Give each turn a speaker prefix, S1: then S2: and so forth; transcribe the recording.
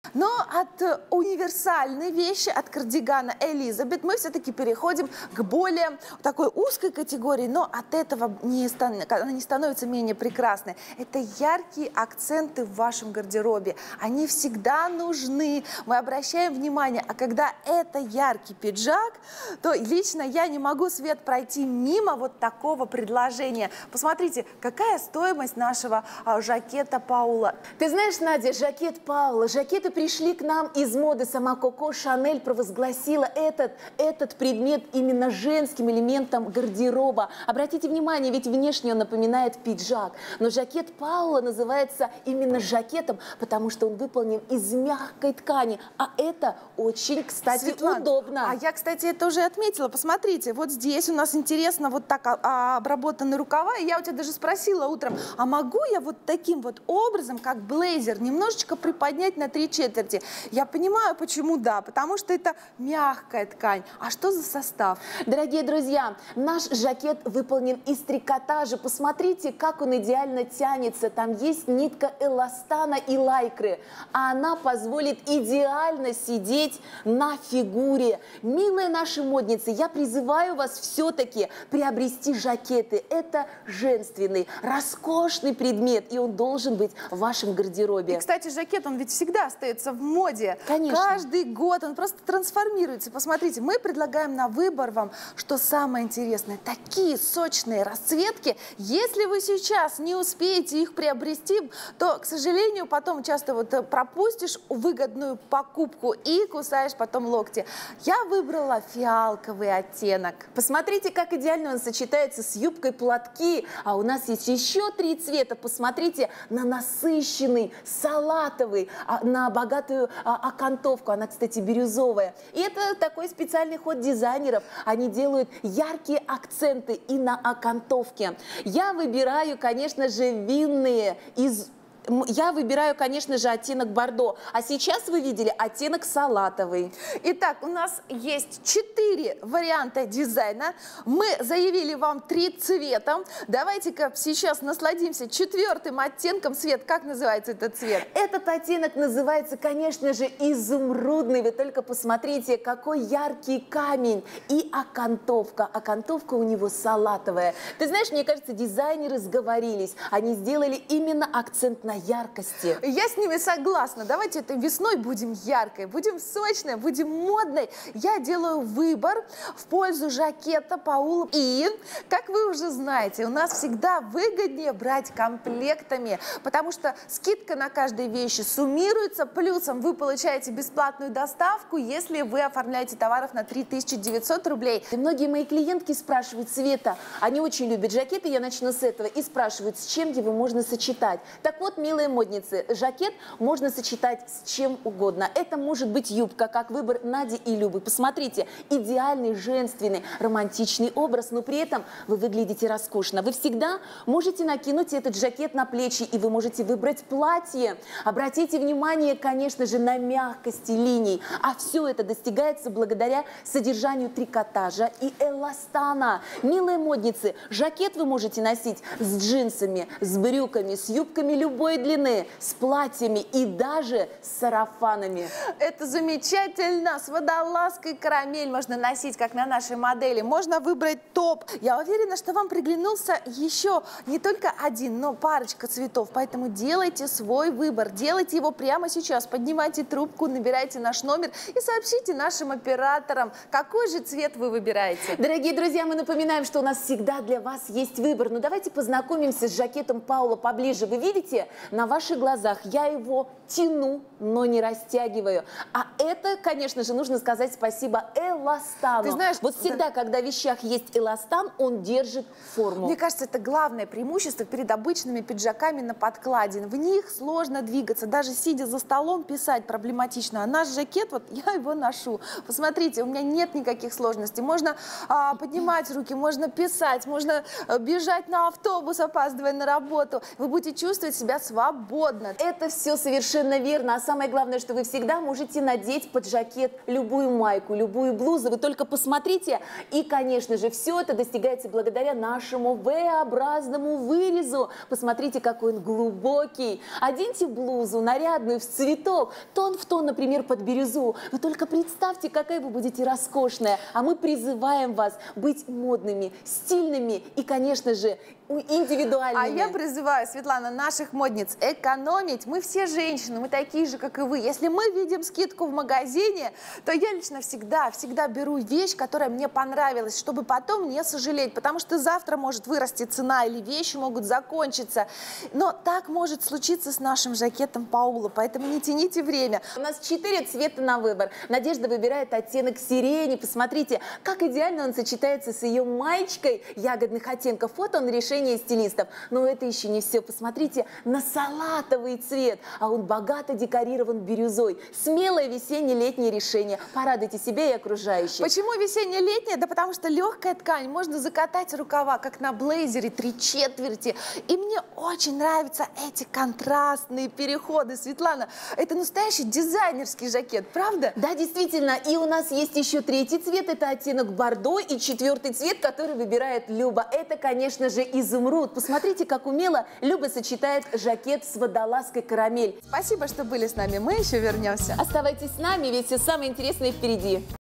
S1: Но от универсальной вещи, от кардигана Элизабет, мы все-таки переходим к более такой узкой категории, но от этого она не становится менее прекрасной. Это яркие акценты в вашем гардеробе. Они всегда нужны. Мы обращаем внимание, а когда это яркий пиджак, то лично я не могу, Свет, пройти мимо вот такого предложения. Посмотрите, какая стоимость нашего жакета Паула.
S2: Ты знаешь, Надя, жакет Паула, жакеты пришли к нам из моды. Сама Коко Шанель провозгласила этот предмет именно женским элементом гардероба. Обратите внимание, ведь внешне он напоминает пиджак. Но жакет Паула называется именно жакетом, потому что он выполнен из мягкой ткани. А это очень, кстати,
S1: Светлана,
S2: удобно.
S1: А я, кстати, это уже отметила. Посмотрите, вот здесь у нас интересно вот так обработаны рукава. И я у тебя даже спросила утром, а могу я вот таким вот образом, как блейзер, немножечко приподнять на 3/4? Я понимаю, почему да, потому что это мягкая ткань. А что за состав?
S2: Дорогие друзья, наш жакет выполнен из трикотажа. Посмотрите, как он идеально тянется. Там есть нитка эластана и лайкры, а она позволит идеально сидеть на фигуре. Милые наши модницы, я призываю вас все-таки приобрести жакеты. Это женственный, роскошный предмет, и он должен быть в вашем гардеробе.
S1: И, кстати, жакет, он ведь всегда остается в моде.
S2: Конечно.
S1: Каждый год он просто трансформируется. Посмотрите, мы предлагаем на выбор вам, что самое интересное, такие сочные расцветки. Если вы сейчас не успеете их приобрести, то, к сожалению, потом часто вот пропустишь выгодную покупку и кусаешь потом локти. Я выбрала фиалковый оттенок.
S2: Посмотрите, как идеально он сочетается с юбкой платки. А у нас есть еще 3 цвета. Посмотрите на насыщенный, салатовый, на богатую окантовку. Она, кстати, бирюзовая. И это такой специальный ход дизайнеров. Они делают яркие акценты и на окантовке. Я выбираю, конечно же, винные Я выбираю, конечно же, оттенок бордо. А сейчас вы видели оттенок салатовый.
S1: Итак, у нас есть 4 варианта дизайна. Мы заявили вам 3 цвета. Давайте-ка сейчас насладимся 4-м оттенком. Свет, как называется этот цвет?
S2: Этот оттенок называется, конечно же, изумрудный. Вы только посмотрите, какой яркий камень. И окантовка. Окантовка у него салатовая. Ты знаешь, мне кажется, дизайнеры сговорились. Они сделали именно акцент на яркости.
S1: Я с ними согласна. Давайте этой весной будем яркой, будем сочной, будем модной. Я делаю выбор в пользу жакета Паула. И, как вы уже знаете, у нас всегда выгоднее брать комплектами, потому что скидка на каждой вещи суммируется. Плюсом вы получаете бесплатную доставку, если вы оформляете товаров на 3900 рублей.
S2: И многие мои клиентки спрашивают: Света, они очень любят жакеты, я начну с этого, и спрашивают, с чем его можно сочетать. Так вот, милые модницы, жакет можно сочетать с чем угодно. Это может быть юбка, как выбор Нади и Любы. Посмотрите, идеальный, женственный, романтичный образ, но при этом вы выглядите роскошно. Вы всегда можете накинуть этот жакет на плечи, и вы можете выбрать платье. Обратите внимание, конечно же, на мягкости линий. А все это достигается благодаря содержанию трикотажа и эластана. Милые модницы, жакет вы можете носить с джинсами, с брюками, с юбками любой длины, с платьями и даже с сарафанами.
S1: Это замечательно! С водолазкой карамель можно носить, как на нашей модели. Можно выбрать топ. Я уверена, что вам приглянулся еще не только один, но парочка цветов. Поэтому делайте свой выбор. Делайте его прямо сейчас. Поднимайте трубку, набирайте наш номер и сообщите нашим операторам, какой же цвет вы выбираете.
S2: Дорогие друзья, мы напоминаем, что у нас всегда для вас есть выбор. Но давайте познакомимся с жакетом Паула поближе. Вы видите? На ваших глазах я его тяну, но не растягиваю. А это, конечно же, нужно сказать спасибо эластану.
S1: Ты знаешь,
S2: вот всегда, когда в вещах есть эластан, он держит форму.
S1: Мне кажется, это главное преимущество перед обычными пиджаками на подкладе. В них сложно двигаться, даже сидя за столом писать проблематично. А наш жакет, вот я его ношу. Посмотрите, у меня нет никаких сложностей. Можно поднимать руки, можно писать, можно бежать на автобус, опаздывая на работу. Вы будете чувствовать себя свободно.
S2: Это все совершенно верно. А самое главное, что вы всегда можете надеть под жакет любую майку, любую блузу. Вы только посмотрите. И, конечно же, все это достигается благодаря нашему V-образному вырезу. Посмотрите, какой он глубокий. Оденьте блузу нарядную в цветок, тон в тон, например, под бирюзу. Вы только представьте, какая вы будете роскошная. А мы призываем вас быть модными, стильными и, конечно же, индивидуальными.
S1: А я призываю, Светлана, наших модниц экономить. Мы все женщины, мы такие же, как и вы. Если мы видим скидку в магазине, то я лично всегда беру вещь, которая мне понравилась, чтобы потом не сожалеть, потому что завтра может вырасти цена или вещи могут закончиться. Но так может случиться с нашим жакетом Паула, поэтому не тяните время.
S2: У нас 4 цвета на выбор. Надежда выбирает оттенок сирени. Посмотрите, как идеально он сочетается с ее маечкой ягодных оттенков. Вот он решение стилистов. Но это еще не все. Посмотрите на салатовый цвет. А он богато декорирован бирюзой. Смелое весенне-летнее решение. Порадуйте себя и окружающих.
S1: Почему весенне-летнее? Да потому что легкая ткань. Можно закатать рукава, как на блейзере, 3/4. И мне очень нравятся эти контрастные переходы. Светлана, это настоящий дизайнерский жакет, правда?
S2: Да, действительно. И у нас есть еще 3-й цвет. Это оттенок бордо. И 4-й цвет, который выбирает Люба. Это, конечно же, изумруд. Посмотрите, как умело Люба сочетает жакет с водолазкой карамель.
S1: Спасибо, что были с нами. Мы еще вернемся.
S2: Оставайтесь с нами, ведь все самое интересное впереди.